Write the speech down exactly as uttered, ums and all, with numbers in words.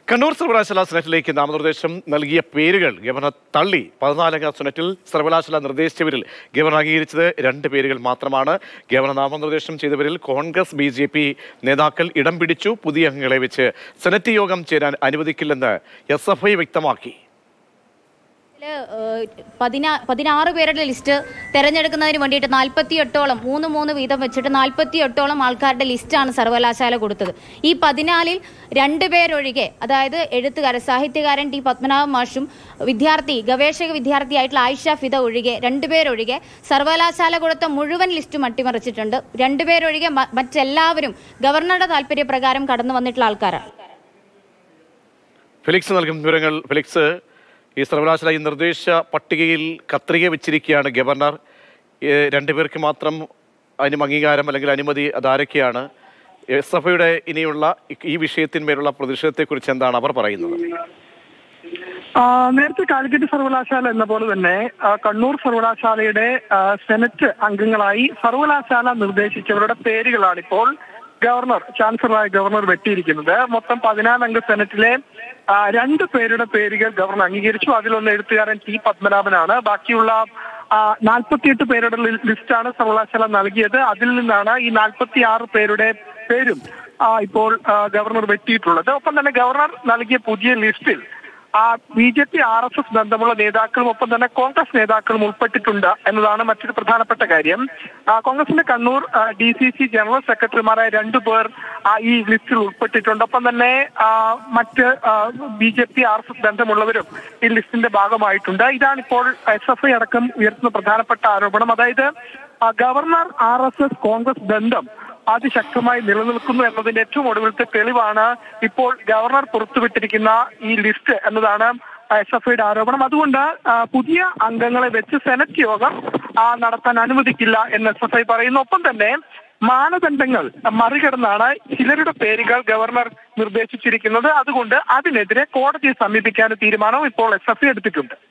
കണ്ണൂർ സർവകലാശാല സെനറ്റിലേക്ക് നാമനിർദ്ദേശം നൽകിയ പേരുകൾ ഗവർണർ തള്ളി. പതിനാലംഗ സെനറ്റിൽ സർവകലാശാല നിർദ്ദേശിച്ചവരിൽ ഗവർണർ അംഗീകരിച്ചത് രണ്ട് പേരുകൾ മാത്രമാണ്. ഗവർണർ നാമനിർദ്ദേശം ചെയ്തവരിൽ കോൺഗ്രസ് ബി ജെ പി നേതാക്കൾ ഇടം പിടിച്ചു. പുതിയ അംഗങ്ങളെ വെച്ച് സെനറ്റ് യോഗം ചേരാൻ അനുവദിക്കില്ലെന്ന് എസ് എഫ് ഐ വ്യക്തമാക്കി. പതിനാ പതിനാറ് പേരുടെ ലിസ്റ്റ് തെരഞ്ഞെടുക്കുന്നതിന് വേണ്ടിയിട്ട് നാൽപ്പത്തി എട്ടോളം മൂന്ന് മൂന്ന് വീതം വെച്ചിട്ട് നാൽപ്പത്തി എട്ടോളം ആൾക്കാരുടെ ലിസ്റ്റാണ് സർവകലാശാല കൊടുത്തത്. ഈ പതിനാലിൽ രണ്ടുപേരൊഴികെ, അതായത് എഴുത്തുകാരൻ സാഹിത്യകാരൻ ടി പത്മനാഭ മാഷും വിദ്യാർത്ഥി ഗവേഷക വിദ്യാർത്ഥിയായിട്ടുള്ള ആയിഷ ഫിദ ഒഴികെ രണ്ടുപേരൊഴികെ സർവകലാശാല കൊടുത്ത മുഴുവൻ ലിസ്റ്റും അട്ടിമറിച്ചിട്ടുണ്ട്. രണ്ടുപേരൊഴികെ മറ്റെല്ലാവരും ഗവർണറുടെ താല്പര്യപ്രകാരം കടന്നു വന്നിട്ടുള്ള ആൾക്കാരാണ്. ഫെലിക്സ് നൽകും വിവരങ്ങൾ. ഫെലിക്സ്, ഈ സർവകലാശാല ഈ നിർദ്ദേശ പട്ടികയിൽ കത്രിക വെച്ചിരിക്കുകയാണ് ഗവർണർ. രണ്ടുപേർക്ക് മാത്രം അതിന് അംഗീകാരം അല്ലെങ്കിൽ അനുമതി അതാരൊക്കെയാണ്? എസ് എഫ് ഐയുടെ ഇനിയുള്ള ഈ വിഷയത്തിന്മേലുള്ള പ്രതിഷേധത്തെക്കുറിച്ച് എന്താണ് അവർ പറയുന്നത്? നേരത്തെ കാലിക്കറ്റ് സർവകലാശാല എന്ന പോലെ തന്നെ കണ്ണൂർ സർവകലാശാലയുടെ സെനറ്റ് അംഗങ്ങളായി സർവകലാശാല നിർദ്ദേശിച്ചവരുടെ പേരുകളാണ് ഇപ്പോൾ ഗവർണർ ചാൻസലറായ ഗവർണർ വെട്ടിയിരിക്കുന്നത്. മൊത്തം പതിനാലംഗ സെനറ്റിലെ രണ്ട് പേരുടെ പേരുകൾ ഗവർണർ അംഗീകരിച്ചു. അതിലൊന്ന് എഴുത്തുകാരൻ ടി പത്മനാഭനാണ്. ബാക്കിയുള്ള നാൽപ്പത്തിയെട്ട് പേരുടെ ലിസ്റ്റാണ് സർവകലാശാല നൽകിയത്. അതിൽ നിന്നാണ് ഈ നാൽപ്പത്തി ആറ് പേരുടെ പേരും ഇപ്പോൾ ഗവർണർ വെട്ടിയിട്ടുള്ളത്. ഒപ്പം തന്നെ ഗവർണർ നൽകിയ പുതിയ ലിസ്റ്റിൽ ആ B J P R S S ബന്ധമുള്ള നേതാക്കളും ഒപ്പം തന്നെ കോൺഗ്രസ് നേതാക്കളും ഉൾപ്പെട്ടിട്ടുണ്ട് എന്നതാണ് മറ്റൊരു പ്രധാനപ്പെട്ട കാര്യം. കോൺഗ്രസിന്റെ Kannur D C C general സെക്രട്ടറിമാരായ രണ്ടു പേർ ഈ ലിസ്റ്റിൽ ഉൾപ്പെട്ടിട്ടുണ്ട്. ഒപ്പം തന്നെ മറ്റ് B J P R S S ബന്ധമുള്ളവരും ഈ ലിസ്റ്റിന്റെ ഭാഗമായിട്ടുണ്ട്. ഇതാണിപ്പോൾ എസ് എഫ് ഐ അടക്കം ഉയർത്തുന്ന പ്രധാനപ്പെട്ട ആരോപണം. അതായത് governor R S S Congress ബന്ധം അതിശക്തമായി നിലനിൽക്കുന്നു എന്നതിന്റെ ഏറ്റവും ഒടുവിലത്തെ തെളിവാണ് ഇപ്പോൾ ഗവർണർ പുറത്തുവിട്ടിരിക്കുന്ന ഈ ലിസ്റ്റ് എന്നതാണ് എസ് എഫ് ഐയുടെ ആരോപണം. അതുകൊണ്ട് പുതിയ അംഗങ്ങളെ വെച്ച് സെനറ്റ് യോഗം നടത്താൻ അനുവദിക്കില്ല എന്ന് എസ് എഫ് ഐ പറയുന്നു. ഒപ്പം തന്നെ മാനദണ്ഡങ്ങൾ മറികടന്നാണ് ചിലരുടെ പേരുകൾ ഗവർണർ നിർദ്ദേശിച്ചിരിക്കുന്നത്. അതുകൊണ്ട് അതിനെതിരെ കോടതിയെ സമീപിക്കാൻ തീരുമാനം ഇപ്പോൾ എസ് എഫ് ഐ എടുത്തിട്ടുണ്ട്.